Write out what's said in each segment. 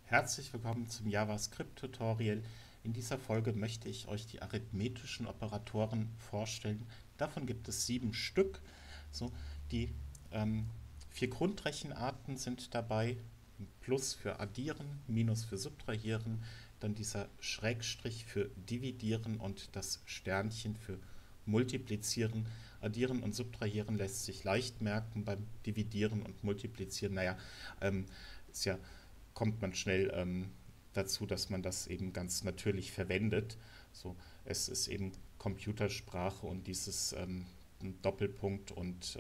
Herzlich willkommen zum JavaScript-Tutorial. In dieser Folge möchte ich euch die arithmetischen Operatoren vorstellen. Davon gibt es 7 Stück. So, die 4 Grundrechenarten sind dabei. Plus für Addieren, Minus für Subtrahieren, dann dieser Schrägstrich für Dividieren und das Sternchen für Multiplizieren. Addieren und Subtrahieren lässt sich leicht merken beim Dividieren und Multiplizieren. Naja, ist ja kommt man schnell dazu, dass man das eben ganz natürlich verwendet. So, es ist eben Computersprache und dieses Doppelpunkt und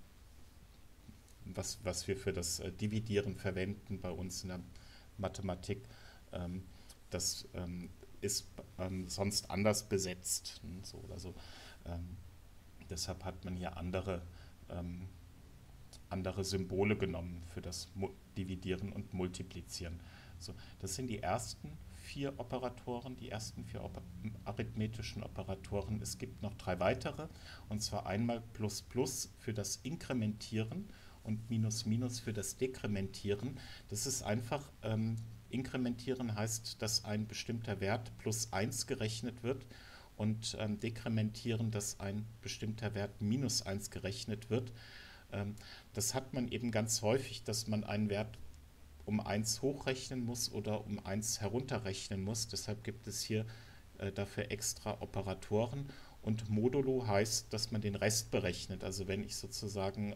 was wir für das Dividieren verwenden bei uns in der Mathematik, ähm, das ist sonst anders besetzt. So oder so. Ähm, Deshalb hat man hier ähm, andere Symbole genommen für das Dividieren und Multiplizieren. So, das sind die ersten 4 Operatoren, die ersten 4 arithmetischen Operatoren. Es gibt noch 3 weitere, und zwar einmal Plus Plus für das Inkrementieren und Minus Minus für das Dekrementieren. Das ist einfach, Inkrementieren heißt, dass ein bestimmter Wert plus 1 gerechnet wird und dekrementieren, dass ein bestimmter Wert minus 1 gerechnet wird. Ähm, Das hat man eben ganz häufig, dass man einen Wert um eins hochrechnen muss oder um eins herunterrechnen muss. Deshalb gibt es hier dafür extra Operatoren. Und Modulo heißt, dass man den Rest berechnet. Also wenn ich sozusagen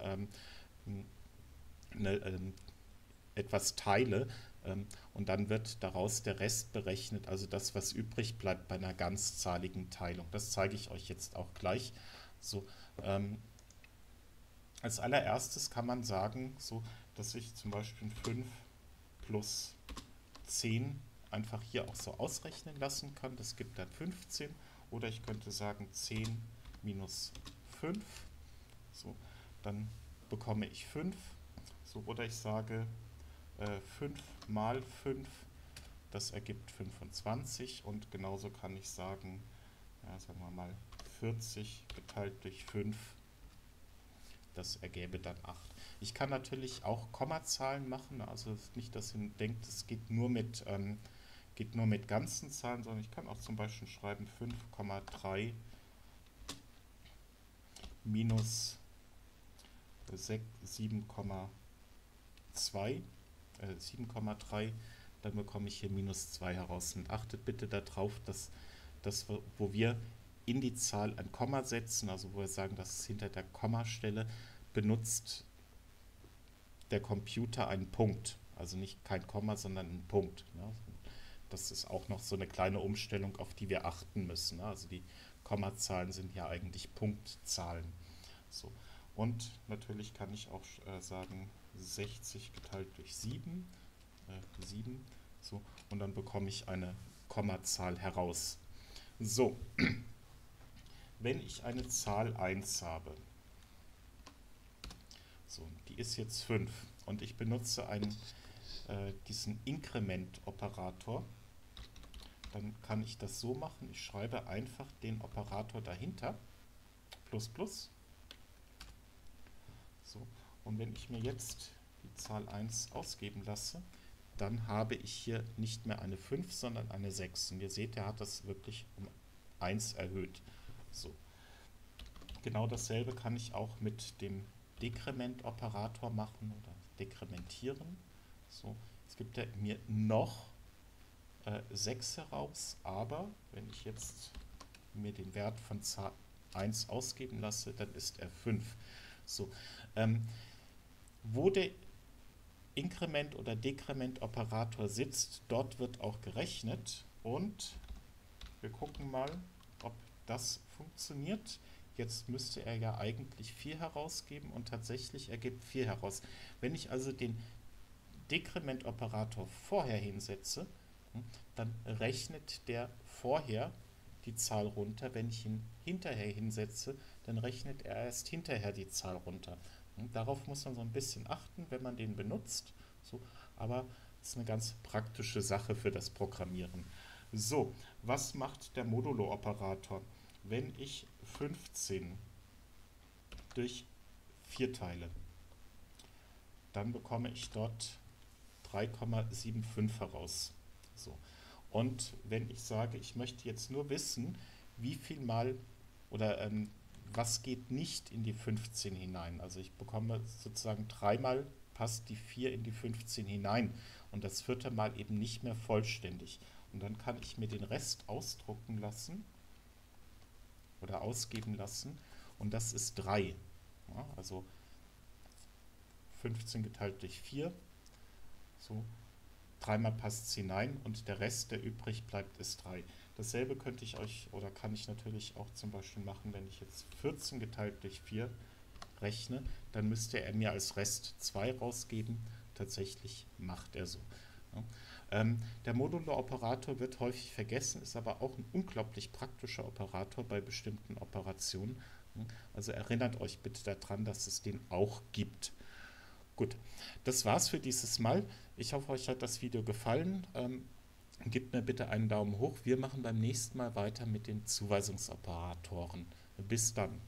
ne, etwas teile und dann wird daraus der Rest berechnet, also das, was übrig bleibt bei einer ganzzahligen Teilung. Das zeige ich euch jetzt auch gleich. So, ähm, als allererstes kann man sagen, so, dass ich zum Beispiel 5 plus 10 einfach hier auch so ausrechnen lassen kann. Das gibt dann 15. Oder ich könnte sagen 10 minus 5. So, dann bekomme ich 5. So, oder ich sage 5 mal 5, das ergibt 25. Und genauso kann ich sagen, ja, sagen wir mal 40 geteilt durch 5, das ergäbe dann 8. Ich kann natürlich auch Kommazahlen machen, also nicht, dass ihr denkt, es geht nur mit ganzen Zahlen, sondern ich kann auch zum Beispiel schreiben 5,3 minus 7,3, dann bekomme ich hier minus 2 heraus. Und achtet bitte darauf, dass das, wo wir in die Zahl ein Komma setzen, also wo wir sagen, das ist hinter der Kommastelle, benutzt der Computer einen Punkt. Also nicht kein Komma, sondern einen Punkt. Ne? Das ist auch noch so eine kleine Umstellung, auf die wir achten müssen. Ne? Also die Kommazahlen sind ja eigentlich Punktzahlen. So. Und natürlich kann ich auch sagen 60 geteilt durch 7. 7. So. Und dann bekomme ich eine Kommazahl heraus. So, wenn ich eine Zahl 1 habe, so, die ist jetzt 5 und ich benutze diesen Inkrement-Operator, dann kann ich das so machen, ich schreibe einfach den Operator dahinter, plus plus. So, und wenn ich mir jetzt die Zahl 1 ausgeben lasse, dann habe ich hier nicht mehr eine 5, sondern eine 6. Und ihr seht, er hat das wirklich um 1 erhöht. So, genau dasselbe kann ich auch mit dem Dekrement-Operator machen oder dekrementieren. So, jetzt gibt er mir noch 6 heraus, aber wenn ich jetzt mir den Wert von 1 ausgeben lasse, dann ist er 5. So, ähm, wo der Inkrement- oder Dekrement-Operator sitzt, dort wird auch gerechnet und wir gucken mal, ob das funktioniert. Jetzt müsste er ja eigentlich 4 herausgeben und tatsächlich ergibt 4 heraus. Wenn ich also den Dekrement-Operator vorher hinsetze, dann rechnet der vorher die Zahl runter. Wenn ich ihn hinterher hinsetze, dann rechnet er erst hinterher die Zahl runter. Darauf muss man so ein bisschen achten, wenn man den benutzt. So, aber das ist eine ganz praktische Sache für das Programmieren. So, was macht der Modulo-Operator? Wenn ich 15 durch 4 teile, dann bekomme ich dort 3,75 heraus. So. Und wenn ich sage, ich möchte jetzt nur wissen, wie viel mal oder was geht nicht in die 15 hinein. Also ich bekomme sozusagen dreimal passt die 4 in die 15 hinein und das vierte Mal eben nicht mehr vollständig. Und dann kann ich mir den Rest ausdrucken lassen oder ausgeben lassen und das ist 3. Ja, also 15 geteilt durch 4, so dreimal passt es hinein und der Rest, der übrig bleibt, ist 3. Dasselbe könnte ich euch oder kann ich natürlich auch zum Beispiel machen, wenn ich jetzt 14 geteilt durch 4 rechne, dann müsste er mir als Rest 2 rausgeben. Tatsächlich macht er so. Ja. Der Modulo-Operator wird häufig vergessen, ist aber auch ein unglaublich praktischer Operator bei bestimmten Operationen. Also erinnert euch bitte daran, dass es den auch gibt. Gut, das war's für dieses Mal. Ich hoffe, euch hat das Video gefallen. Gebt mir bitte einen Daumen hoch. Wir machen beim nächsten Mal weiter mit den Zuweisungsoperatoren. Bis dann.